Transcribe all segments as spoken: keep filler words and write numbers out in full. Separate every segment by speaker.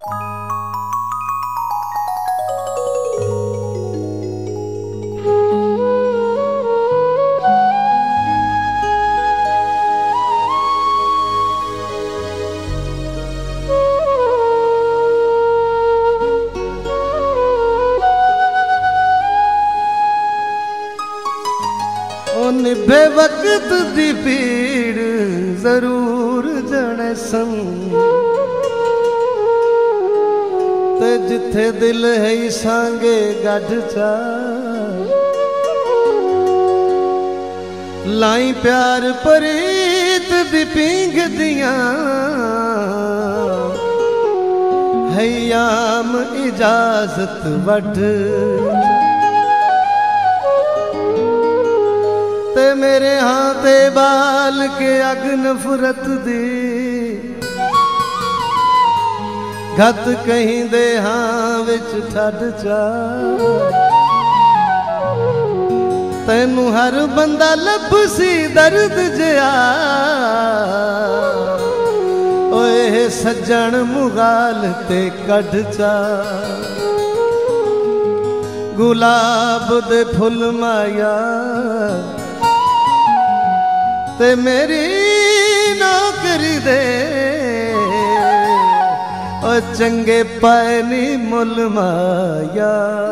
Speaker 1: निभे वक्त दी पीड़ जरूर जने सन ते जिथे दिल है सांगे गढ़ चा लाई प्यार परीत दी पींघ दियां है याम इजाजत वठ ते मेरे हाथे बाल के अग नफरत दी गत कहीं दे हां विच ठड चा तैनू हर बंदा लभसी दर्द जिया ओए सज्जन मुगाल ते कढ चा गुलाब दे फुल माया ते मेरी नौकरी दे और चंगे पाए नी मुल माया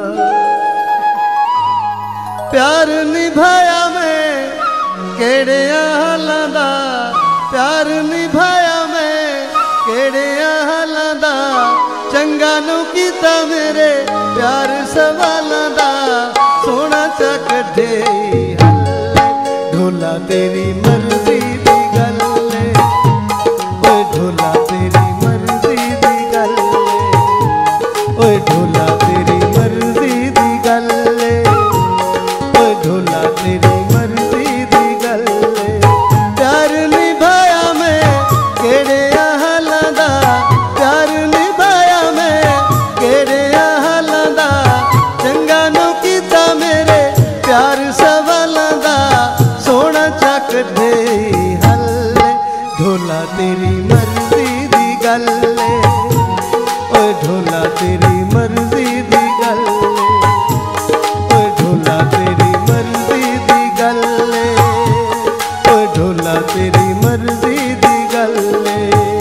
Speaker 1: प्यार निभाया मैं केड़े हालां दा प्यार निभाया मैं केड़े हालां दा चंगा नू कीता मेरे प्यार सवालां दा सोना चा कढे ढोला तेरी मर्जी दी गल ले ओए ढोला तेरी मर्जी दी गल ले ओए ढोला तेरी मर्जी दी गल ले ओए ढोला तेरी मर्जी दी गल ले प्यार निभाया मैं केड़े हालां दा प्यार निभाया मैं केड़े हालां दा चंगा नू कीता मेरे प्यार सवालां दा सोना चक दे हल्ले ढोला तेरी मर्जी दी गल ले ओए ढोला तेरी मर्जी दी गल ले ओए ढोला तेरी मर्जी दी गल ले ओए ढोला तेरी मर्जी दी गल ले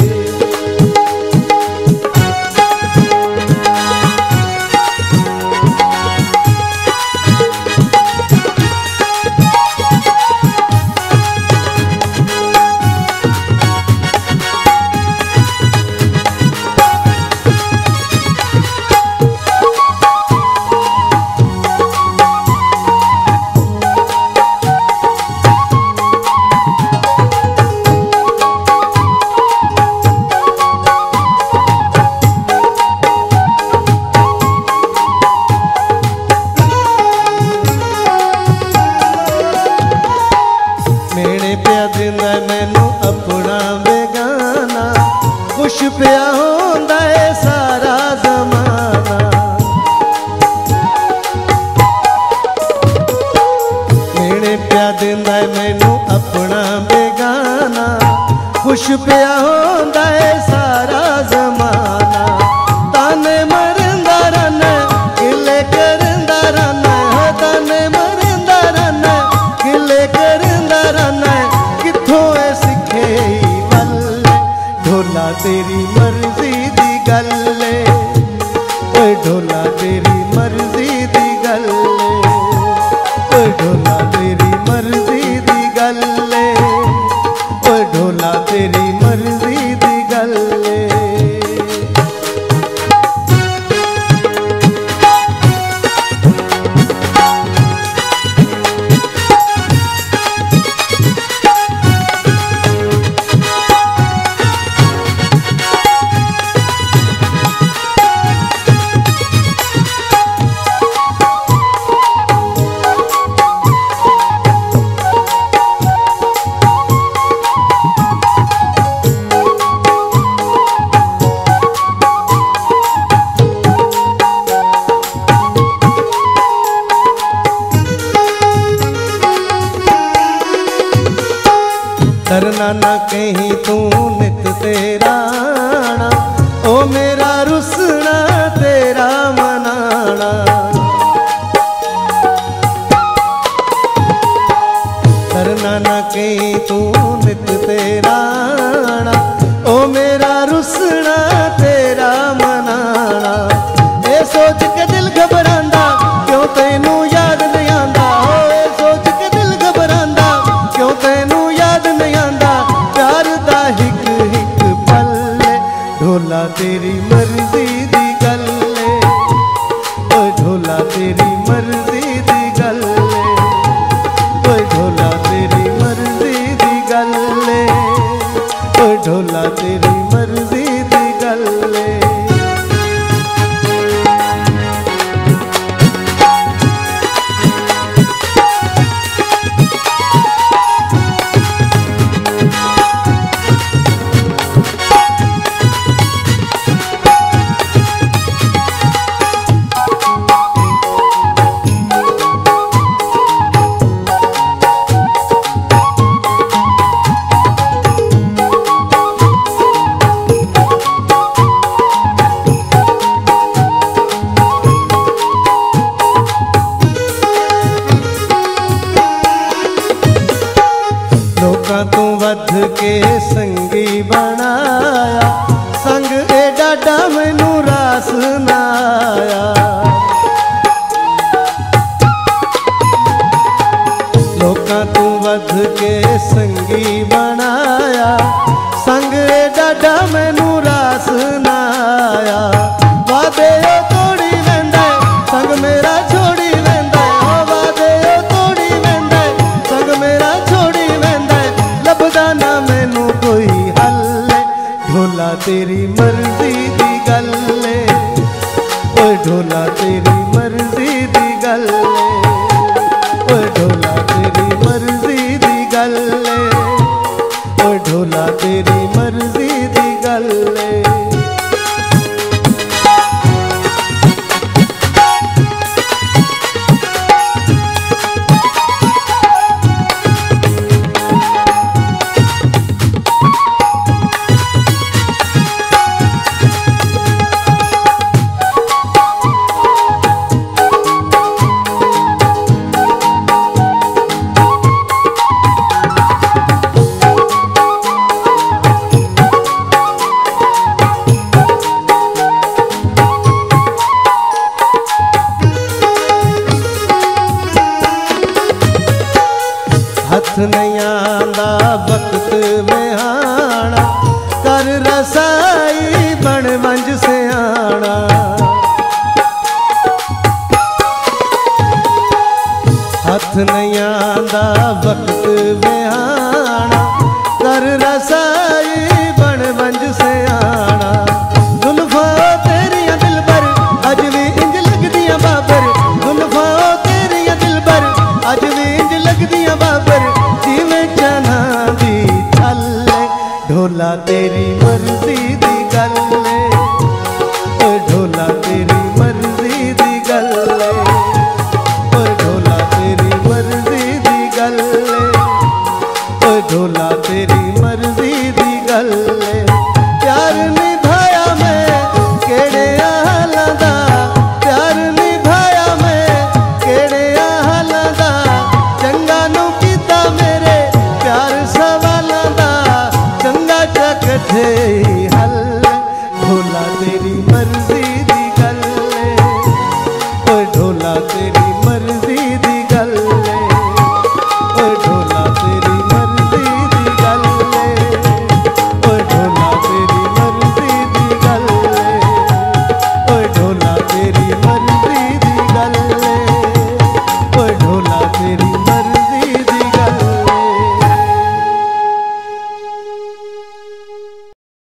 Speaker 1: मैनू अपना बेगाना खुश पिया होंदा है सारा जमाना मेरे प्या दिंदा है मैनू अपना बेगाना खुश पिया होंदा है सारा जमाना ताने मरंदा रन गिले करंदा रन ताने मरंदा रन गिले करंदा रन ढोला तेरी मर्जी दी गल ले ओए ढोला तेरी मर्जी दी गल ले ओए ढोला तेरी मर्जी दी गल ले ओए ढोला तेरी मर्जी दी गल ले डरना ना कहीं तू नित तेरा ओ मेरा रुस रुसना तेरा मनाना, ए सोच के दिल घबरांदा क्यों तैनू याद नहीं आंदा, ए सोच के दिल घबरांदा क्यों तैनू याद नहीं आंदा, प्यार दा हिक हिक पल्ले ढोला तेरी मर्जी दी गल्ले, ओए ढोला तेरी मर्जी दी गल्ले, ओए ढोला तेरी मर्जी दी गल्ले, ओए ढोला तेरी मर्जी दी गल्ले। लोकां तू वध के संगी बनाया, संग ए डाडा मैनू रास ना आया, लोकां तू वध के संगी बनाया, संग ए डाडा मैनू रास ना आया, वादे ओ तोड़ी लैंदा संग मेरा छोड़ी लैंदा, वादे ओ तोड़ी लैंदा संग मेरा छोड़ी लैंदा, लभदा ना मैनू कोई हल्ले ढोला तेरी मर्जी दी गल्ले, ओए ढोला तेरी मर्जी दी गल्ले, ओए ढोला तेरी मर्जी दी गल्ले, ओए ढोला तेरी मर्जी दी गल्ले।